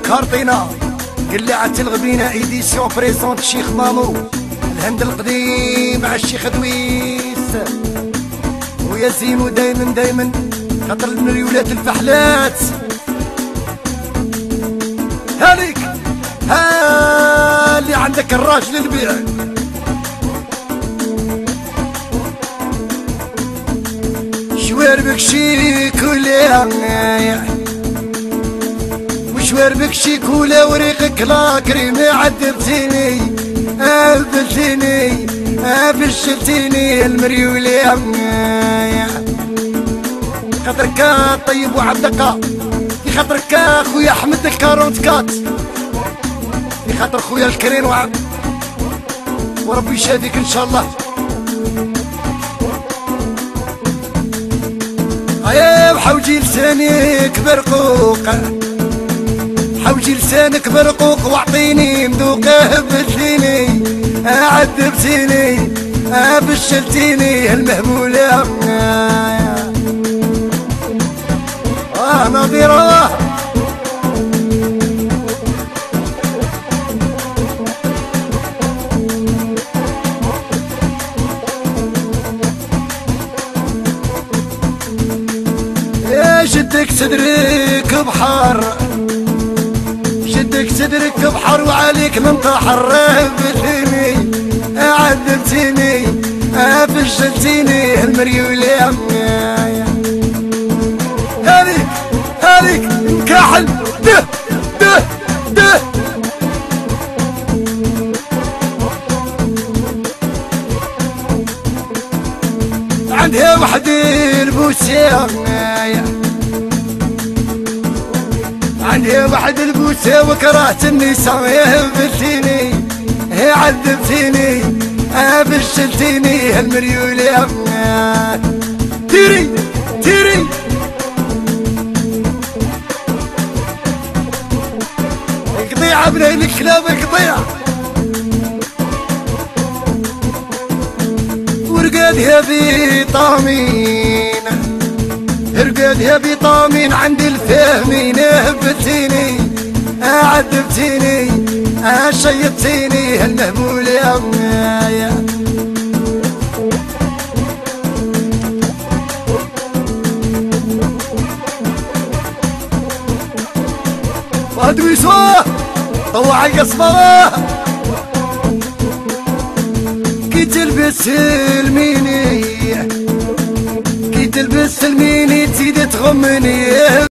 كارطينا قلعة الغبينة ايديسيون بريزونت الشيخ مامو الهند القديم مع الشيخ دويس ويا زينو دايما خاطر المريولات الفحلات هاليك ها اللي عندك الراجل البيع شوير بك شيك ولا وشوير بك شيك ولا وريقك لا كريمي عذبتيني قابلتيني فشلتيني المريولي خاطرك طيب وعبدك في خاطرك خويا احمد الكارونت كات في خاطر خويا الكرين وربي يشهدك ان شاء الله. ايوا حوجي لسانك برقوق حوجي لسانك برقوق واعطيني مذوقه بثيني عذبتيني فشلتيني المهمولة نظيرة شدك صدرك بحر شدك صدرك بحر وعليك ننتحر بثيني عذبتيني فشلتيني المريولة هاليك مكاحل ده عندها وحدي البوسية عندي واحد البوسه وكرهت النساء هبلتيني عذبتيني فشلتيني هالمريولة تيري قضيعة بنين الكلاب قضيعة ورقادها بطامين رقادها بطامين عند الفاهمين هبلتيني عذبتيني شيطتيني هالمهمولة وادويسوه طوعي قصبه كي تلبس الميني كي تلبس الميني تزيد تغمني